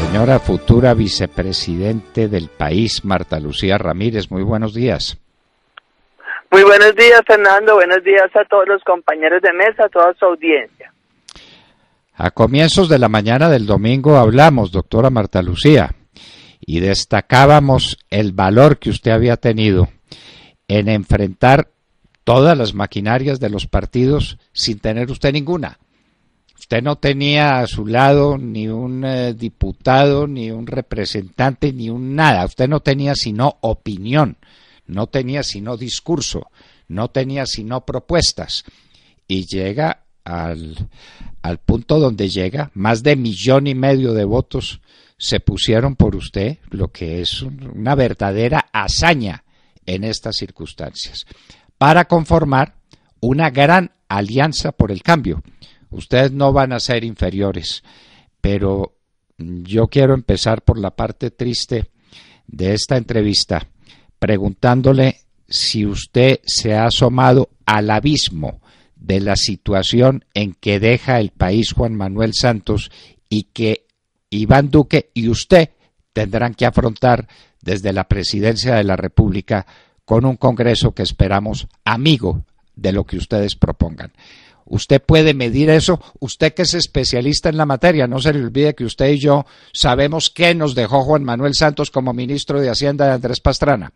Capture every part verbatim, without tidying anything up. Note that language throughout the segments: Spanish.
señora futura vicepresidente del país, Marta Lucía Ramírez. Muy buenos días. Muy buenos días, Fernando. Buenos días a todos los compañeros de mesa, a toda su audiencia. A comienzos de la mañana del domingo hablamos, doctora Marta Lucía, y destacábamos el valor que usted había tenido en enfrentar todas las maquinarias de los partidos sin tener usted ninguna. Usted no tenía a su lado ni un eh, diputado, ni un representante, ni un nada. Usted no tenía sino opinión, no tenía sino discurso, no tenía sino propuestas. Y llega al, al punto donde llega, más de millón y medio de votos se pusieron por usted, lo que es un, una verdadera hazaña en estas circunstancias, para conformar una gran alianza por el cambio. Ustedes no van a ser inferiores, pero yo quiero empezar por la parte triste de esta entrevista, preguntándole si usted se ha asomado al abismo de la situación en que deja el país Juan Manuel Santos y que Iván Duque y usted tendrán que afrontar desde la presidencia de la República con un Congreso que esperamos amigo de lo que ustedes propongan. Usted puede medir eso, usted que es especialista en la materia, no se le olvide que usted y yo sabemos qué nos dejó Juan Manuel Santos como ministro de Hacienda de Andrés Pastrana.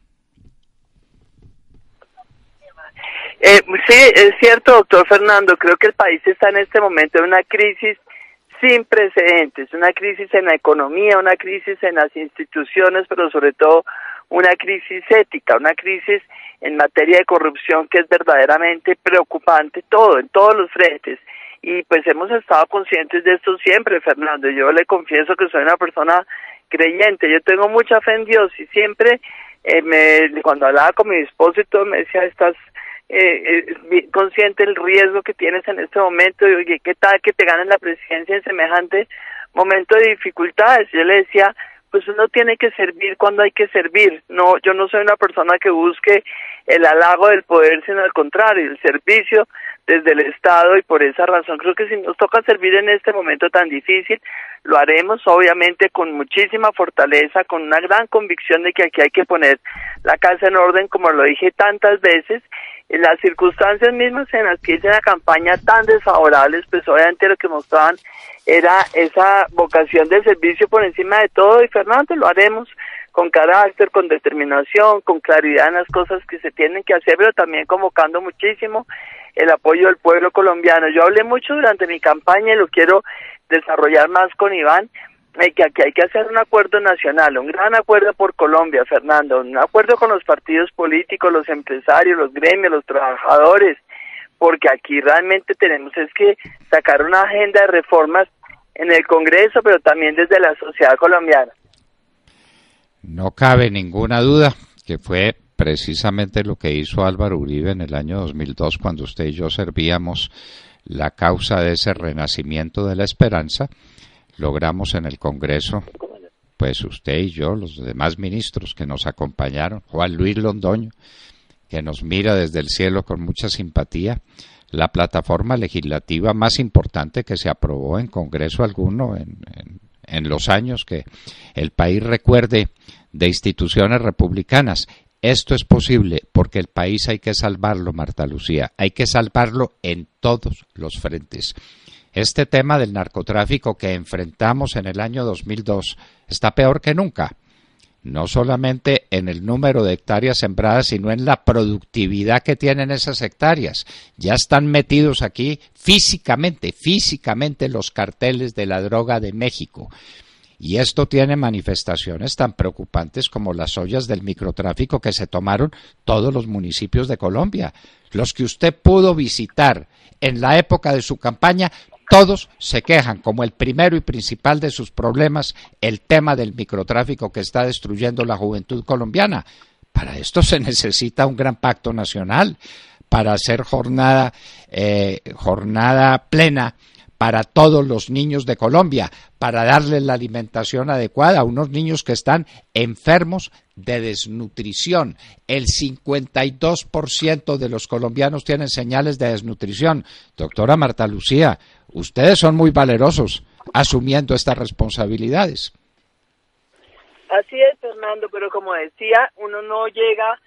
Eh, sí, es cierto, doctor Fernando, creo que el país está en este momento en una crisis sin precedentes, una crisis en la economía, una crisis en las instituciones, pero sobre todo una crisis ética, una crisis en materia de corrupción que es verdaderamente preocupante, todo, en todos los frentes. Y pues hemos estado conscientes de esto siempre, Fernando. Yo le confieso que soy una persona creyente, yo tengo mucha fe en Dios y siempre eh, me, cuando hablaba con mi esposo y todo me decía, estás eh, eh, consciente del riesgo que tienes en este momento, y oye, ¿qué tal que te ganen la presidencia en semejante momento de dificultades? Yo le decía, pues uno tiene que servir cuando hay que servir. No, yo no soy una persona que busque el halago del poder, sino al contrario, el servicio desde el Estado, y por esa razón creo que si nos toca servir en este momento tan difícil, lo haremos obviamente con muchísima fortaleza, con una gran convicción de que aquí hay que poner la casa en orden, como lo dije tantas veces. En las circunstancias mismas en las que hice la campaña tan desfavorables, pues obviamente lo que mostraban era esa vocación de servicio por encima de todo, y Fernando, lo haremos con carácter, con determinación, con claridad en las cosas que se tienen que hacer, pero también convocando muchísimo el apoyo del pueblo colombiano. Yo hablé mucho durante mi campaña y lo quiero desarrollar más con Iván, eh, que aquí hay que hacer un acuerdo nacional, un gran acuerdo por Colombia, Fernando, un acuerdo con los partidos políticos, los empresarios, los gremios, los trabajadores, porque aquí realmente tenemos es que sacar una agenda de reformas en el Congreso, pero también desde la sociedad colombiana. No cabe ninguna duda que fue precisamente lo que hizo Álvaro Uribe en el año dos mil dos, cuando usted y yo servíamos la causa de ese renacimiento de la esperanza. Logramos en el Congreso, pues usted y yo, los demás ministros que nos acompañaron, Juan Luis Londoño, que nos mira desde el cielo con mucha simpatía, la plataforma legislativa más importante que se aprobó en Congreso alguno en, en, en los años que el país recuerde de instituciones republicanas. Esto es posible porque el país hay que salvarlo, Marta Lucía, hay que salvarlo en todos los frentes. Este tema del narcotráfico que enfrentamos en el año dos mil dos está peor que nunca, no solamente en el número de hectáreas sembradas, sino en la productividad que tienen esas hectáreas. Ya están metidos aquí físicamente, físicamente los carteles de la droga de México. Y esto tiene manifestaciones tan preocupantes como las ollas del microtráfico que se tomaron todos los municipios de Colombia. Los que usted pudo visitar en la época de su campaña, todos se quejan como el primero y principal de sus problemas el tema del microtráfico que está destruyendo la juventud colombiana. Para esto se necesita un gran pacto nacional para hacer jornada, eh, jornada plena para todos los niños de Colombia, para darles la alimentación adecuada a unos niños que están enfermos de desnutrición. El cincuenta y dos por ciento de los colombianos tienen señales de desnutrición. Doctora Marta Lucía, ustedes son muy valerosos. asumiendo estas responsabilidades. Así es, Fernando, pero como decía, uno no llega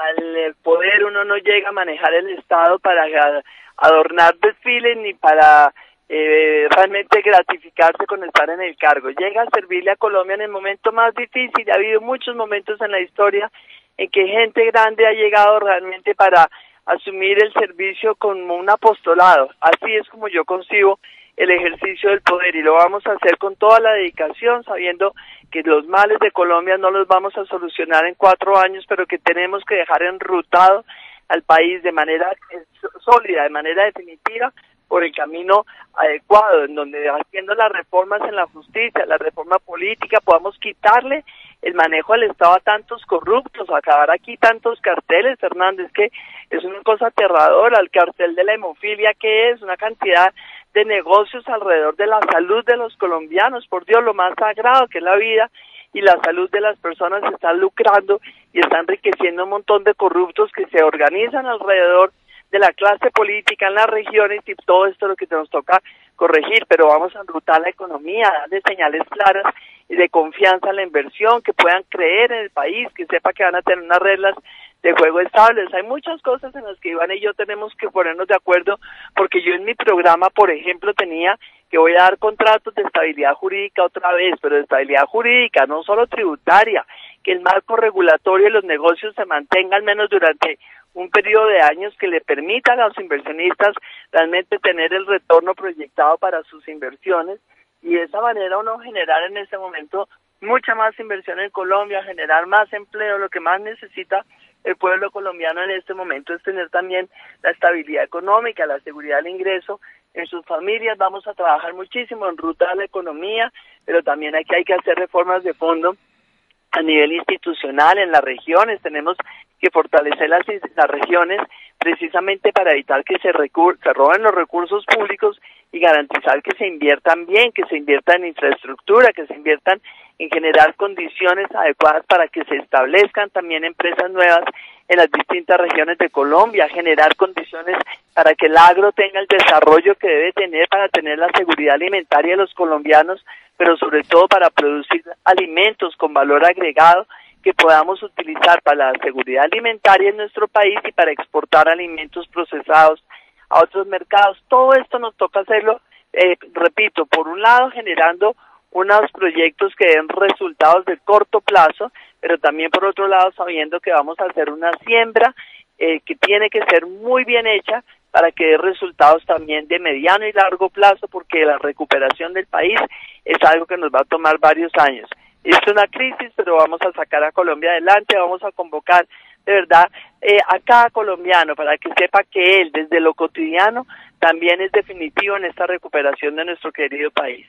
al poder, uno no llega a manejar el Estado para adornar desfiles ni para eh, realmente gratificarse con estar en el cargo. Llega a servirle a Colombia en el momento más difícil. Ha habido muchos momentos en la historia en que gente grande ha llegado realmente para asumir el servicio como un apostolado. Así es como yo concibo el ejercicio del poder, y lo vamos a hacer con toda la dedicación, sabiendo que los males de Colombia no los vamos a solucionar en cuatro años, pero que tenemos que dejar enrutado al país de manera sólida, de manera definitiva, por el camino adecuado, en donde haciendo las reformas en la justicia, la reforma política, podamos quitarle el manejo del Estado a tantos corruptos, acabar aquí tantos carteles, Fernández, que es una cosa aterradora, el cartel de la hemofilia, que es una cantidad de negocios alrededor de la salud de los colombianos, por Dios, lo más sagrado que es la vida y la salud de las personas, se están lucrando y están enriqueciendo un montón de corruptos que se organizan alrededor de la clase política en las regiones, y todo esto es lo que nos toca corregir, pero vamos a enrutar la economía, darle señales claras y de confianza en la inversión, que puedan creer en el país, que sepa que van a tener unas reglas de juego estables. Hay muchas cosas en las que Iván y yo tenemos que ponernos de acuerdo, porque yo en mi programa, por ejemplo, tenía que voy a dar contratos de estabilidad jurídica otra vez, pero de estabilidad jurídica, no solo tributaria, que el marco regulatorio de los negocios se mantenga al menos durante un periodo de años que le permita a los inversionistas realmente tener el retorno proyectado para sus inversiones, y de esa manera uno generar en este momento mucha más inversión en Colombia, generar más empleo. Lo que más necesita el pueblo colombiano en este momento es tener también la estabilidad económica, la seguridad del ingreso en sus familias. Vamos a trabajar muchísimo en ruta a la economía, pero también aquí hay que hacer reformas de fondo a nivel institucional en las regiones. Tenemos que fortalecer las, las regiones precisamente para evitar que se, recur se roben los recursos públicos y garantizar que se inviertan bien, que se invierta en infraestructura, que se inviertan en generar condiciones adecuadas para que se establezcan también empresas nuevas en las distintas regiones de Colombia, generar condiciones para que el agro tenga el desarrollo que debe tener para tener la seguridad alimentaria de los colombianos, pero sobre todo para producir alimentos con valor agregado que podamos utilizar para la seguridad alimentaria en nuestro país y para exportar alimentos procesados a otros mercados. Todo esto nos toca hacerlo, eh, repito, por un lado generando unos proyectos que den resultados de corto plazo, pero también por otro lado sabiendo que vamos a hacer una siembra eh, que tiene que ser muy bien hecha para que dé resultados también de mediano y largo plazo, porque la recuperación del país es algo que nos va a tomar varios años. Es una crisis, pero vamos a sacar a Colombia adelante, vamos a convocar de verdad eh, a cada colombiano para que sepa que él, desde lo cotidiano, también es definitivo en esta recuperación de nuestro querido país.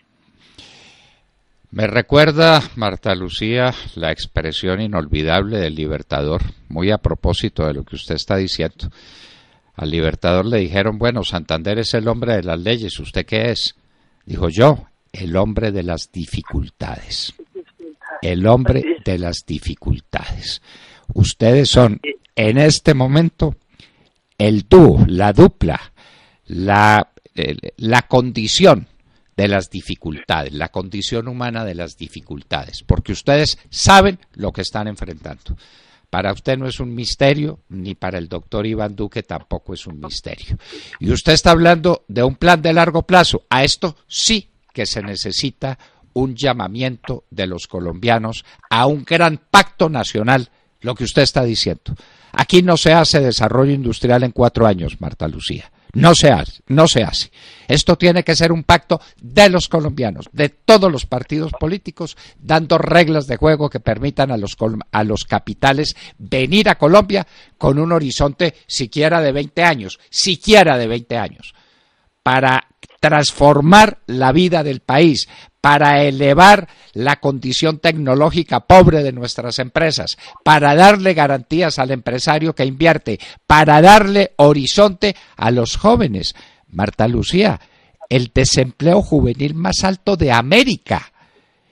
Me recuerda, Marta Lucía, la expresión inolvidable del Libertador, muy a propósito de lo que usted está diciendo. Al Libertador le dijeron, bueno, Santander es el hombre de las leyes, ¿usted qué es? Dijo yo, el hombre de las dificultades. El hombre de las dificultades. Ustedes son, en este momento, el dúo, la dupla, la, eh, la condición de las dificultades, la condición humana de las dificultades, porque ustedes saben lo que están enfrentando. Para usted no es un misterio, ni para el doctor Iván Duque tampoco es un misterio. Y usted está hablando de un plan de largo plazo. A esto sí que se necesita un llamamiento de los colombianos a un gran pacto nacional, lo que usted está diciendo. Aquí no se hace desarrollo industrial en cuatro años, Marta Lucía. No se hace, no se hace. Esto tiene que ser un pacto de los colombianos, de todos los partidos políticos, dando reglas de juego que permitan a los, a los capitales venir a Colombia con un horizonte siquiera de veinte años, siquiera de veinte años, para transformar la vida del país, para elevar la condición tecnológica pobre de nuestras empresas, para darle garantías al empresario que invierte, para darle horizonte a los jóvenes. Marta Lucía, el desempleo juvenil más alto de América.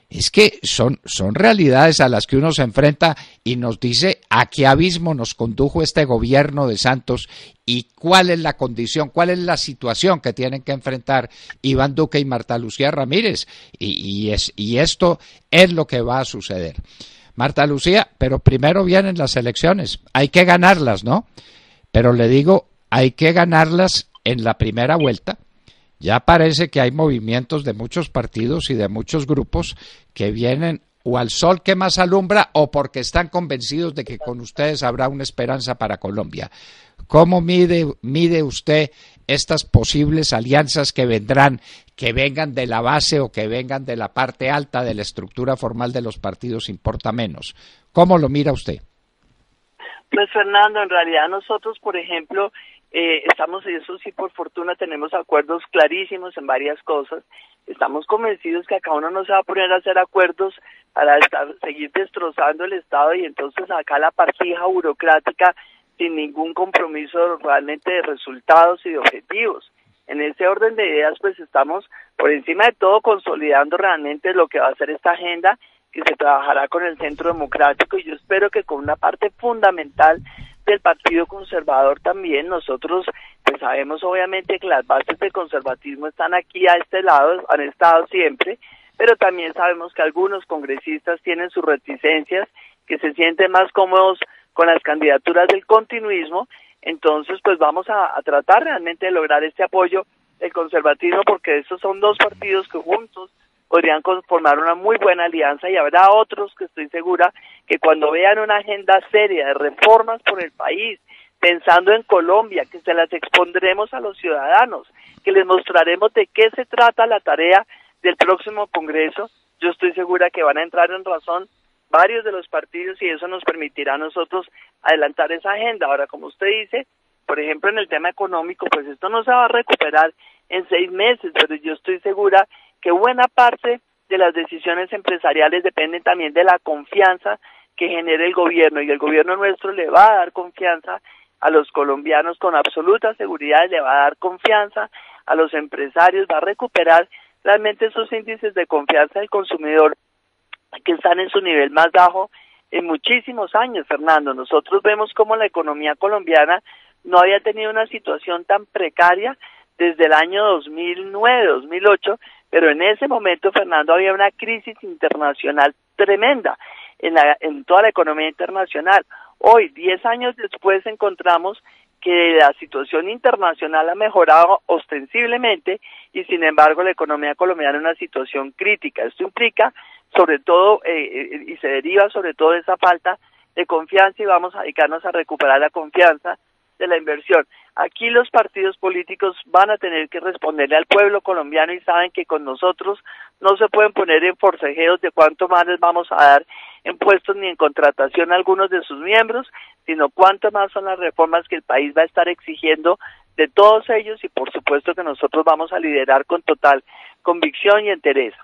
Es que son, son realidades a las que uno se enfrenta y nos dice a qué abismo nos condujo este gobierno de Santos y cuál es la condición, cuál es la situación que tienen que enfrentar Iván Duque y Marta Lucía Ramírez. Y, y, es, y esto es lo que va a suceder. Marta Lucía, pero primero vienen las elecciones, hay que ganarlas, ¿no? Pero le digo, hay que ganarlas en la primera vuelta. Ya parece que hay movimientos de muchos partidos y de muchos grupos que vienen o al sol que más alumbra o porque están convencidos de que con ustedes habrá una esperanza para Colombia. ¿Cómo mide, mide usted estas posibles alianzas que vendrán, que vengan de la base o que vengan de la parte alta de la estructura formal de los partidos, importa menos? ¿Cómo lo mira usted? Pues Fernando, en realidad nosotros, por ejemplo, Eh, estamos, y eso sí, por fortuna, tenemos acuerdos clarísimos en varias cosas. Estamos convencidos que acá uno no se va a poner a hacer acuerdos para estar, seguir destrozando el Estado y entonces acá la partija burocrática sin ningún compromiso realmente de resultados y de objetivos. En ese orden de ideas, pues estamos por encima de todo consolidando realmente lo que va a ser esta agenda que se trabajará con el Centro Democrático y yo espero que con una parte fundamental del Partido Conservador también. Nosotros pues sabemos obviamente que las bases del conservatismo están aquí a este lado, han estado siempre, pero también sabemos que algunos congresistas tienen sus reticencias, que se sienten más cómodos con las candidaturas del continuismo, entonces pues vamos a, a tratar realmente de lograr este apoyo del conservatismo porque estos son dos partidos que juntos podrían formar una muy buena alianza y habrá otros que estoy segura que cuando vean una agenda seria de reformas por el país, pensando en Colombia, que se las expondremos a los ciudadanos, que les mostraremos de qué se trata la tarea del próximo Congreso, yo estoy segura que van a entrar en razón varios de los partidos y eso nos permitirá a nosotros adelantar esa agenda. Ahora, como usted dice, por ejemplo, en el tema económico, pues esto no se va a recuperar en seis meses, pero yo estoy segura que buena parte de las decisiones empresariales dependen también de la confianza que genere el gobierno, y el gobierno nuestro le va a dar confianza a los colombianos con absoluta seguridad, le va a dar confianza a los empresarios, va a recuperar realmente esos índices de confianza del consumidor que están en su nivel más bajo en muchísimos años, Fernando. Nosotros vemos cómo la economía colombiana no había tenido una situación tan precaria desde el año dos mil nueve, dos mil ocho, pero en ese momento, Fernando, había una crisis internacional tremenda en, la, en toda la economía internacional. Hoy, diez años después, encontramos que la situación internacional ha mejorado ostensiblemente y, sin embargo, la economía colombiana en una situación crítica. Esto implica, sobre todo, eh, y se deriva sobre todo de esa falta de confianza y vamos a dedicarnos a recuperar la confianza de la inversión. Aquí los partidos políticos van a tener que responderle al pueblo colombiano y saben que con nosotros no se pueden poner en forcejeos de cuánto más les vamos a dar en puestos ni en contratación a algunos de sus miembros, sino cuánto más son las reformas que el país va a estar exigiendo de todos ellos y por supuesto que nosotros vamos a liderar con total convicción y entereza.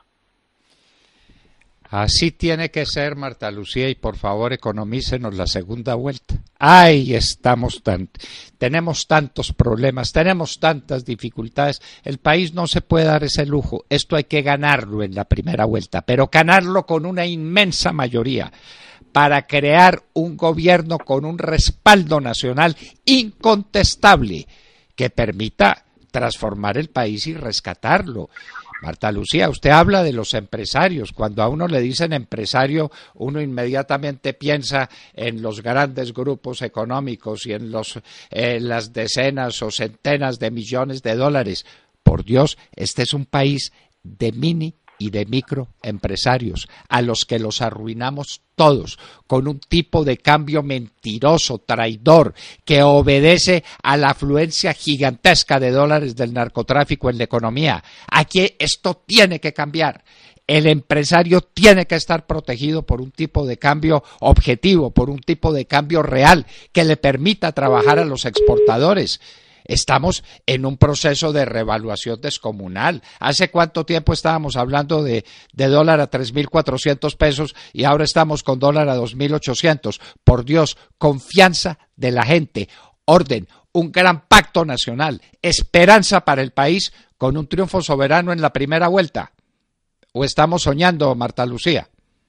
Así tiene que ser, Marta Lucía, y por favor economícenos la segunda vuelta. Ay, estamos tan, tenemos tantos problemas, tenemos tantas dificultades, el país no se puede dar ese lujo, esto hay que ganarlo en la primera vuelta, pero ganarlo con una inmensa mayoría, para crear un gobierno con un respaldo nacional incontestable, que permita transformar el país y rescatarlo. Marta Lucía, usted habla de los empresarios. Cuando a uno le dicen empresario, uno inmediatamente piensa en los grandes grupos económicos y en los, eh, las decenas o centenas de millones de dólares. Por Dios, este es un país de mini y de microempresarios, a los que los arruinamos todos, con un tipo de cambio mentiroso, traidor, que obedece a la afluencia gigantesca de dólares del narcotráfico en la economía. Aquí esto tiene que cambiar. El empresario tiene que estar protegido por un tipo de cambio objetivo, por un tipo de cambio real, que le permita trabajar a los exportadores. Estamos en un proceso de revaluación descomunal. ¿Hace cuánto tiempo estábamos hablando de, de dólar a tres mil cuatrocientos pesos y ahora estamos con dólar a dos mil ochocientos? Por Dios, confianza de la gente, orden, un gran pacto nacional, esperanza para el país con un triunfo soberano en la primera vuelta. o estamos soñando, Marta Lucía?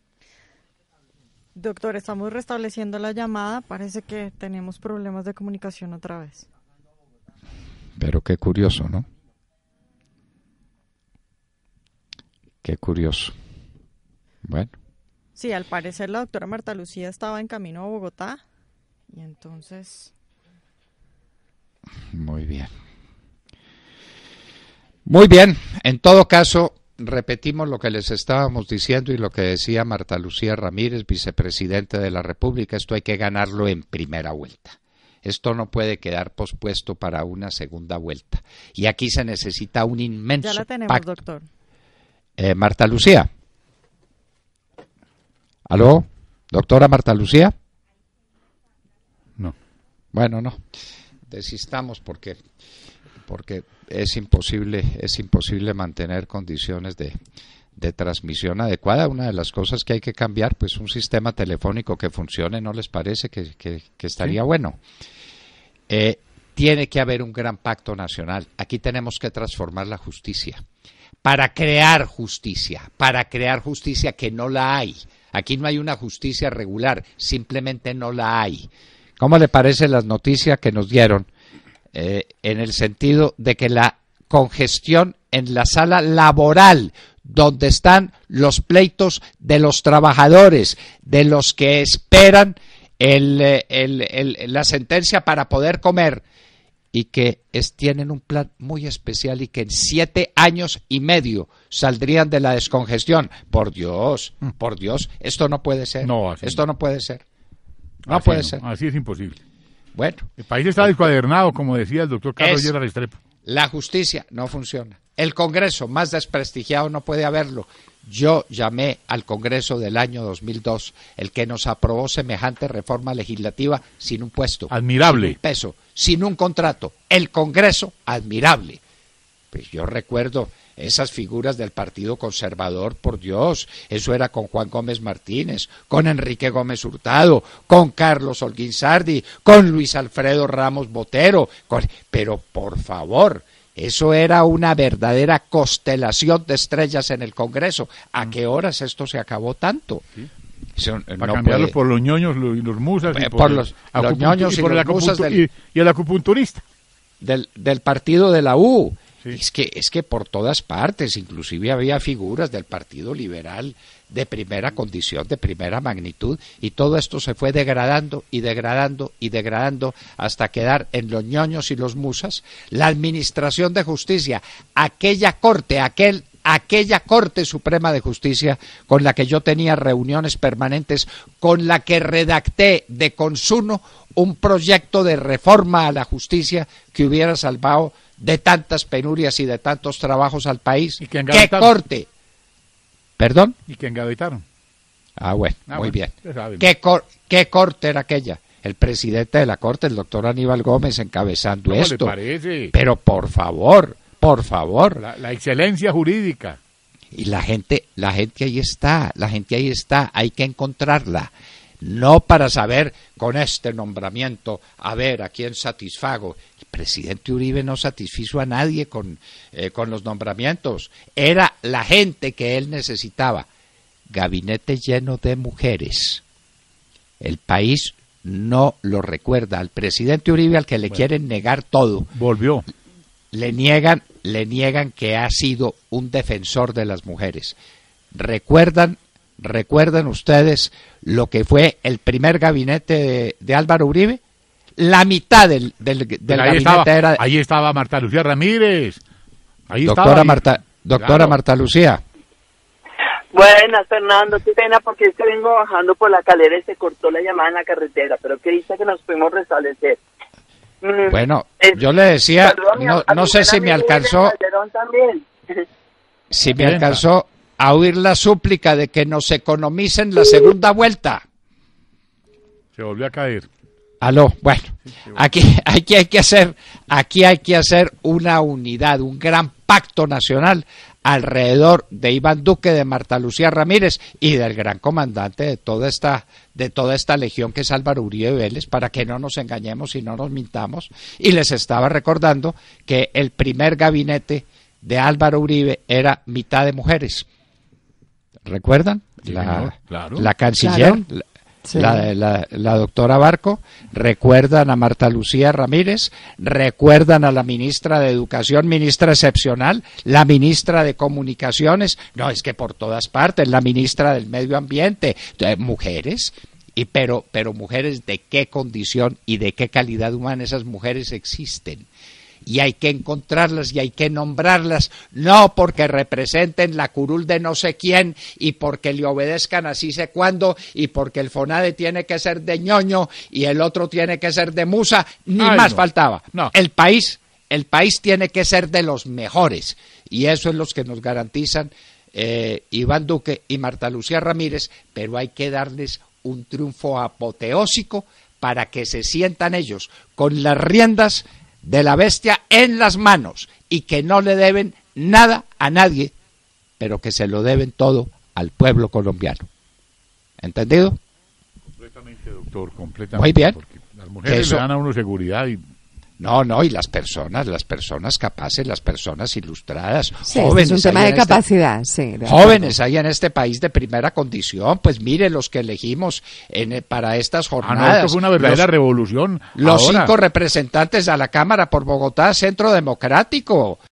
Doctor, estamos restableciendo la llamada. Parece que tenemos problemas de comunicación otra vez. Pero qué curioso, ¿no? Qué curioso. Bueno. Sí, al parecer la doctora Marta Lucía estaba en camino a Bogotá y entonces... Muy bien. Muy bien, en todo caso, repetimos lo que les estábamos diciendo y lo que decía Marta Lucía Ramírez, vicepresidente de la República, esto hay que ganarlo en primera vuelta. Esto no puede quedar pospuesto para una segunda vuelta. Y aquí se necesita un inmenso Ya la tenemos, pacto. doctor. Eh, Marta Lucía. ¿Aló? ¿Doctora Marta Lucía? No. Bueno, no. Desistamos porque... porque es imposible, es imposible mantener condiciones de, de transmisión adecuada. Una de las cosas que hay que cambiar, pues un sistema telefónico que funcione, ¿no les parece que, que, que estaría sí. bueno? Eh, tiene que haber un gran pacto nacional. Aquí tenemos que transformar la justicia, para crear justicia, para crear justicia que no la hay. Aquí no hay una justicia regular, simplemente no la hay. ¿Cómo le parecen las noticias que nos dieron? Eh, en el sentido de que la congestión en la sala laboral, donde están los pleitos de los trabajadores, de los que esperan el, el, el, la sentencia para poder comer, y que es, tienen un plan muy especial y que en siete años y medio saldrían de la descongestión. Por Dios, por Dios, esto no puede ser. No, así esto no. no puede ser. No así puede no, ser. Así es imposible. Bueno, el país está descuadernado, como decía el doctor Carlos Lleras Restrepo. La justicia no funciona. El Congreso, más desprestigiado no puede haberlo. Yo llamé al Congreso del año dos mil dos, el que nos aprobó semejante reforma legislativa sin un puesto. Admirable. Sin un peso, sin un contrato. El Congreso, admirable. Pues yo recuerdo esas figuras del Partido Conservador, por Dios, eso era con Juan Gómez Martínez, con Enrique Gómez Hurtado, con Carlos Holguín Sardi, con Luis Alfredo Ramos Botero, con... pero por favor, eso era una verdadera constelación de estrellas en el Congreso. ¿A qué horas esto se acabó tanto? Sí. Eso, Para no cambiarlos puede... por los ñoños y los musas, eh, y por, por los, el los ñoños y, por los el musas del... y, y el acupunturista. Del, del partido de la U. Sí. Es que, es que por todas partes, inclusive había figuras del Partido Liberal de primera condición, de primera magnitud, y todo esto se fue degradando y degradando y degradando hasta quedar en los ñoños y los musas. La Administración de Justicia, aquella corte, aquel, aquella Corte Suprema de Justicia con la que yo tenía reuniones permanentes, con la que redacté de consuno un proyecto de reforma a la justicia que hubiera salvado de tantas penurias y de tantos trabajos al país. ¿Y que ¿Qué corte? ¿Perdón? Y que engavetaron. Ah, bueno, Ah, muy bueno, bien. ¿Qué, cor ¿Qué corte era aquella? El presidente de la corte, el doctor Aníbal Gómez, encabezando ¿Cómo esto. le parece? Pero por favor, por favor. La, la excelencia jurídica. Y la gente, la gente ahí está, la gente ahí está, hay que encontrarla. No para saber con este nombramiento, a ver a quién satisfago. El presidente Uribe no satisfizo a nadie con, eh, con los nombramientos. Era la gente que él necesitaba. Gabinete lleno de mujeres. El país no lo recuerda. Al presidente Uribe, al que le bueno, quieren negar todo. Volvió. Le niegan, le niegan que ha sido un defensor de las mujeres. ¿Recuerdan? ¿Recuerdan ustedes lo que fue el primer gabinete de, de Álvaro Uribe? La mitad del, del, del ahí gabinete estaba, era... Ahí estaba Marta Lucía Ramírez. Ahí doctora estaba, Marta, doctora claro. Marta Lucía. Buenas, Fernando. Qué pena porque es que vengo bajando por la calera y se cortó la llamada en la carretera, pero qué dice que nos pudimos restablecer. Mm, bueno, eh, yo le decía, mi, no, no sé si me alcanzó... Si me alcanzó... a oír la súplica de que nos economicen la segunda vuelta. Se volvió a caer. Aló, bueno, aquí, aquí hay que hacer, aquí hay que hacer una unidad, un gran pacto nacional alrededor de Iván Duque, de Marta Lucía Ramírez y del gran comandante de toda esta, de toda esta legión que es Álvaro Uribe Vélez, para que no nos engañemos y no nos mintamos. Y les estaba recordando que el primer gabinete de Álvaro Uribe era mitad de mujeres. ¿recuerdan? Sí, la, señor, claro. la canciller, Claro. la, Sí. la, la, la doctora Barco, recuerdan a Marta Lucía Ramírez, recuerdan a la ministra de Educación, ministra excepcional, la ministra de Comunicaciones, no, es que por todas partes, la ministra del Medio Ambiente, eh, mujeres, y pero, pero mujeres de qué condición y de qué calidad humana esas mujeres existen. Y hay que encontrarlas y hay que nombrarlas, no porque representen la curul de no sé quién y porque le obedezcan así sé cuándo y porque el FONADE tiene que ser de ñoño y el otro tiene que ser de musa, ni Ay, más no. faltaba. No. El país, el país tiene que ser de los mejores y eso es lo que nos garantizan eh, Iván Duque y Marta Lucía Ramírez, pero hay que darles un triunfo apoteósico para que se sientan ellos con las riendas de la bestia en las manos y que no le deben nada a nadie, pero que se lo deben todo al pueblo colombiano. ¿Entendido? Completamente, doctor, completamente. Muy bien. Porque las mujeres Eso- le dan a uno seguridad y No, no, y las personas, las personas capaces, las personas ilustradas, Sí, jóvenes. es un tema hay de en este- capacidad, sí. de Jóvenes hay en este país de primera condición, pues mire los que elegimos en, para estas ah, no, esto jornadas. fue una verdadera Los- revolución. Los Ahora, cinco representantes a la Cámara por Bogotá, Centro Democrático.